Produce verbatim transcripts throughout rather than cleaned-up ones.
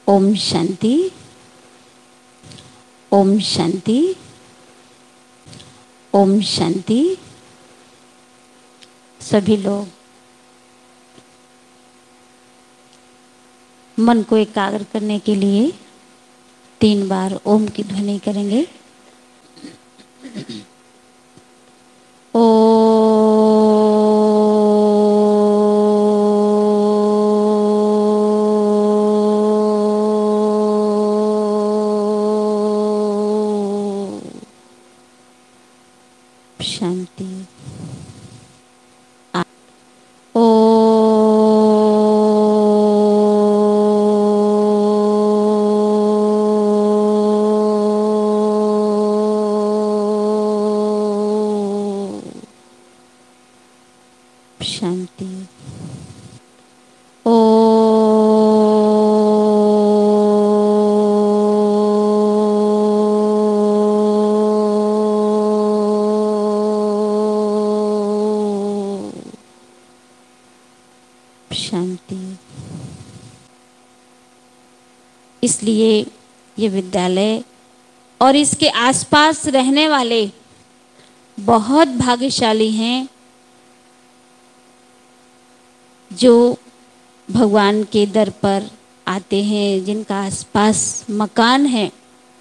ओम शांति, ओम शांति, ओम शांति। सभी लोग मन को एकाग्र करने के लिए तीन बार ओम की ध्वनि करेंगे। ओ शांति। ओ शांति। ओ शांति। इसलिए ये विद्यालय और इसके आसपास रहने वाले बहुत भाग्यशाली हैं जो भगवान के दर पर आते हैं, जिनका आसपास मकान है।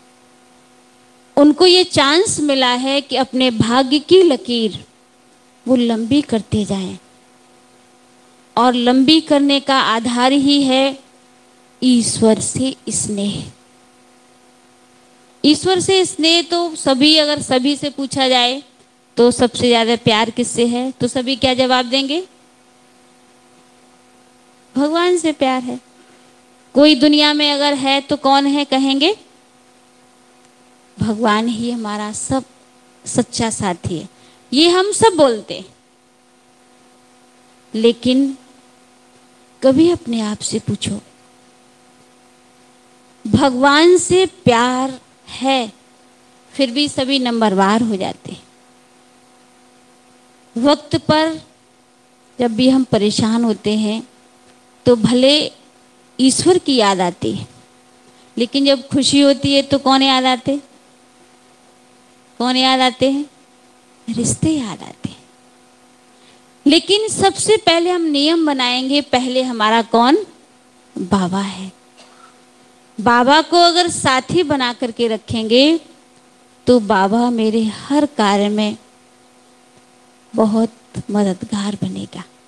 उनको ये चांस मिला है कि अपने भाग्य की लकीर वो लंबी करते जाएं, और लंबी करने का आधार ही है ईश्वर से स्नेह। ईश्वर से स्नेह तो सभी, अगर सभी से पूछा जाए तो सबसे ज्यादा प्यार किससे है, तो सभी क्या जवाब देंगे? भगवान से प्यार है। कोई दुनिया में अगर है तो कौन है कहेंगे? भगवान ही हमारा सब सच्चा साथी है, ये हम सब बोलते हैं। लेकिन कभी अपने आप से पूछो, भगवान से प्यार है फिर भी सभी नंबरवार हो जाते हैं। वक्त पर जब भी हम परेशान होते हैं तो भले ईश्वर की याद आती है, लेकिन जब खुशी होती है तो कौन याद आते? कौन याद आते हैं? रिश्ते याद आते हैं। लेकिन सबसे पहले हम नियम बनाएंगे, पहले हमारा कौन? बाबा है। बाबा को अगर साथी बना करके रखेंगे तो बाबा मेरे हर कार्य में बहुत मददगार बनेगा।